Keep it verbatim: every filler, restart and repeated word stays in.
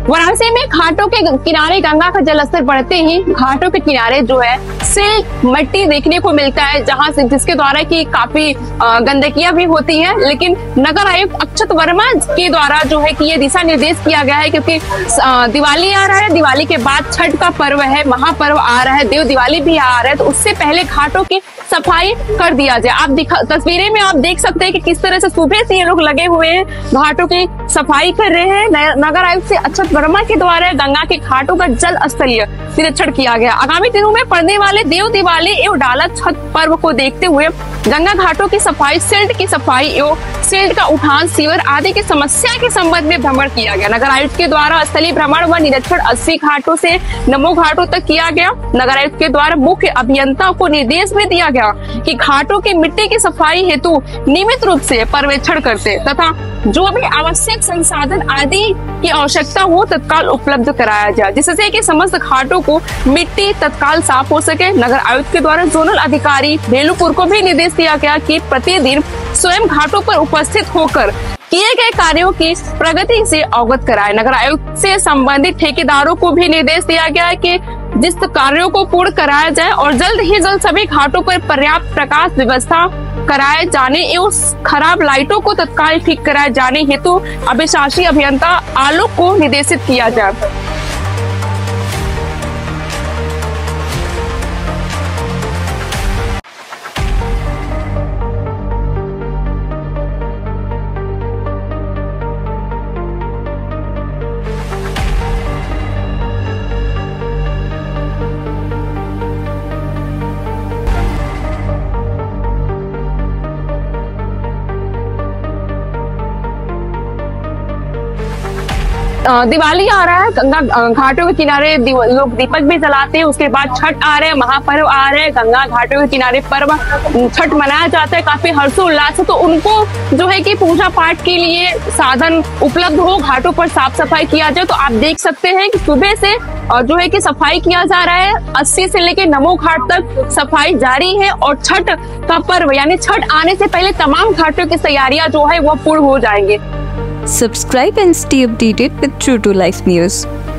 वाराणसी में घाटों के किनारे गंगा का जलस्तर बढ़ते ही घाटों के किनारे जो है सिल्ट मट्टी देखने को मिलता है, जहां से जिसके द्वारा की काफी गंदगियां भी होती है। लेकिन नगर आयुक्त अक्षत वर्मा के द्वारा जो है कि ये दिशा निर्देश किया गया है, क्योंकि दिवाली आ रहा है, दिवाली के बाद छठ का पर्व है, महापर्व आ रहा है, देव दिवाली भी आ रहा है, तो उससे पहले घाटों की सफाई कर दिया जाए। आप दिखा तस्वीरें में आप देख सकते हैं कि किस तरह से सुबह से ये लोग लगे हुए हैं, घाटों की सफाई कर रहे हैं। नगर आयुक्त से अक्षत वर्मा के द्वारा गंगा के घाटों का जल स्तरीय निरीक्षण किया गया। आगामी दिनों में पड़ने वाले देव दिवाली एवं डाला छठ पर्व को देखते हुए गंगा घाटों की सफाई, सिल्ट की सफाई एवं सिल्ट का उठान, सीवर आदि की समस्या के संबंध में भ्रमण किया गया। नगर आयुक्त के द्वारा स्थलीय भ्रमण व निरीक्षण अस्सी घाटों से नमो घाटों तक किया गया। नगर आयुक्त के द्वारा मुख्य अभियंता को निर्देश भी दिया गया कि घाटों की मिट्टी की सफाई हेतु नियमित रूप से पर्यवेक्षण करते तथा जो भी आवश्यक संसाधन आदि की आवश्यकता हो तत्काल उपलब्ध कराया जाए, जिससे कि समस्त घाटों को मिट्टी तत्काल साफ हो सके। नगर आयुक्त के द्वारा जोनल अधिकारी बेलूपुर को भी निर्देश दिया गया कि प्रतिदिन स्वयं घाटों पर उपस्थित होकर किए गए कार्यों की प्रगति से अवगत कराए। नगर आयुक्त से संबंधित ठेकेदारों को भी निर्देश दिया गया है कि जिस कार्यों को पूर्ण कराया जाए और जल्द ही जल्द सभी घाटों पर पर्याप्त प्रकाश व्यवस्था कराए जाने एवं खराब लाइटों को तत्काल ठीक कराए जाने हेतु अभिशासी अभियंता आलोक को निर्देशित किया जाए। दिवाली आ रहा है, गंगा घाटों के किनारे लोग दीपक भी जलाते हैं। उसके बाद छठ आ रहे हैं, महापर्व आ रहे हैं, गंगा घाटों के किनारे पर्व छठ मनाया जाता है काफी हर्षोल्लास से। तो उनको जो है कि पूजा पाठ के लिए साधन उपलब्ध हो, घाटों पर साफ सफाई किया जाए। तो आप देख सकते हैं कि सुबह से जो है कि सफाई किया जा रहा है, अस्सी से लेकर नमो घाट तक सफाई जारी है और छठ का पर्व यानी छठ आने से पहले तमाम घाटों की तैयारियां जो है वो पूर्ण हो जाएंगे। Subscribe and stay updated with True to Life News.